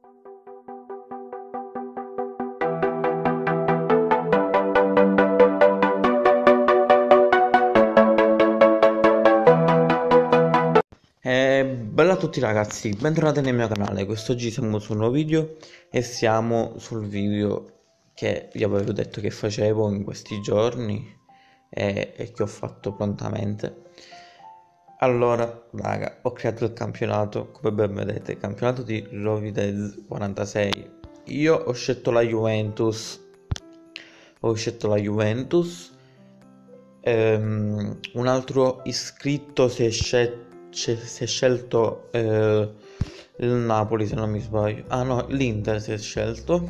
Bella a tutti ragazzi, bentornati nel mio canale. Quest'oggi siamo su un nuovo video e siamo sul video che vi avevo detto che facevo in questi giorni e che ho fatto prontamente. Allora raga, ho creato il campionato, come ben vedete, il campionato di Rovidez 46. Io ho scelto la Juventus. Un altro iscritto si è scelto il Napoli, se non mi sbaglio. Ah no, l'Inter si è scelto.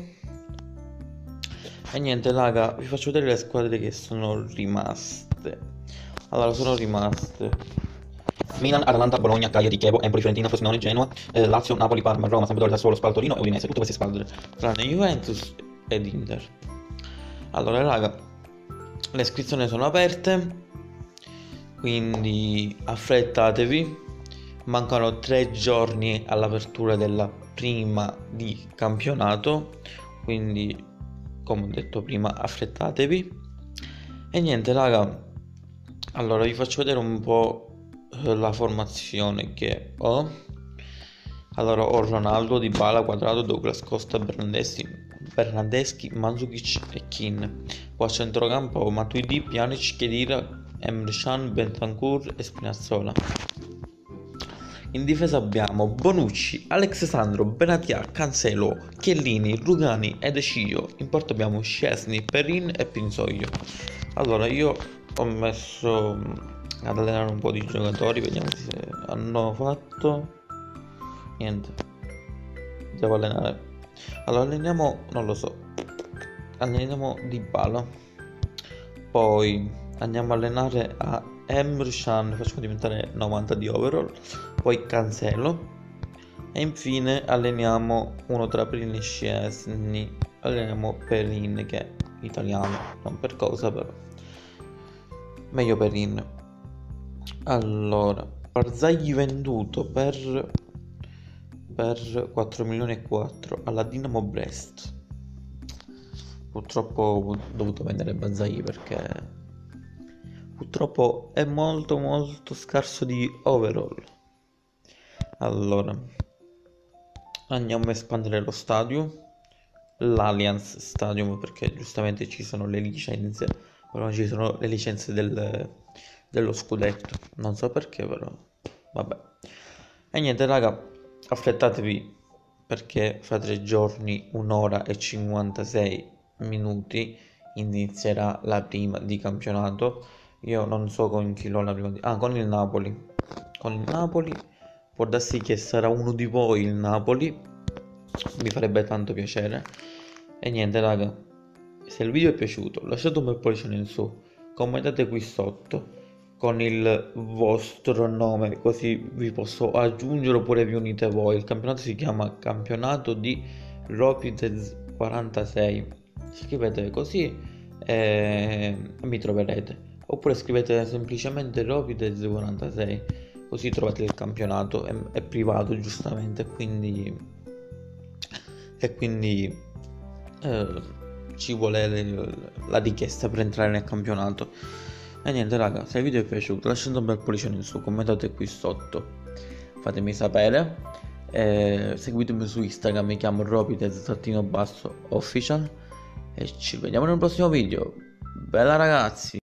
E niente raga, vi faccio vedere le squadre che sono rimaste. Allora, sono rimaste Milan, Atalanta, Bologna, Cagliari, Chievo, Empoli, Fiorentina, Frosinone, Genoa, Lazio, Napoli, Parma, Roma, Sampdoria, Sassuolo, Spal, Torino e Udinese. Tutte queste squadre, tranne Juventus ed Inter. Allora raga, le iscrizioni sono aperte, quindi affrettatevi. Mancano 3 giorni all'apertura della prima di campionato, quindi come ho detto prima affrettatevi. E niente raga, allora vi faccio vedere un po' la formazione che ho. Allora ho Ronaldo, Dybala, Quadrado, Douglas Costa, Bernardeschi, Mandzukic e Keane. Poi a centrocampo ho Matuidi, Pjanic, Khedira, Emre Can, Bentancur e Spinazzola. In difesa abbiamo Bonucci, Alex Sandro, Benatia, Cancelo, Chiellini, Rugani ed Decio. In porta abbiamo Szczesny, Perin e Pinsoglio. Allora io ho messo ad allenare un po' di giocatori, vediamo se hanno fatto. Niente, devo allenare. Allora alleniamo, non lo so, alleniamo Dybala. Poi andiamo a allenare a Emre Can, facciamo diventare 90 di overall. Poi Cancelo. E infine alleniamo uno tra Perin e Szczesny. Alleniamo Perin, che è italiano, non per cosa però meglio Perin. Allora Barzagli venduto per 4 milioni e 4 alla Dinamo Brest. Purtroppo ho dovuto vendere Barzagli perché purtroppo è molto scarso di overall. Allora andiamo a espandere lo stadio, l'Allianz Stadium, perché giustamente ci sono le licenze, però non ci sono le licenze dello scudetto, non so perché però vabbè. E niente raga, affrettatevi perché fra 3 giorni, 1 ora e 56 minuti inizierà la prima di campionato. Io non so con chi l'ho la prima di... con il Napoli. Con il Napoli. Può darsi che sarà uno di voi il Napoli. Mi farebbe tanto piacere. E niente raga, se il video è piaciuto lasciate un bel pollice in su, commentate qui sotto con il vostro nome, così vi posso aggiungere oppure vi unite voi. Il campionato si chiama Campionato di Rovidez 46. Scrivete così e mi troverete, oppure scrivete semplicemente Rovidez 46, così trovate il campionato. È privato giustamente, quindi ci vuole la richiesta per entrare nel campionato. E niente raga, se il video è piaciuto lasciate un bel pollice in su, commentate qui sotto, fatemi sapere, seguitemi su Instagram, mi chiamo Ropitez_official e ci vediamo nel prossimo video. Bella ragazzi!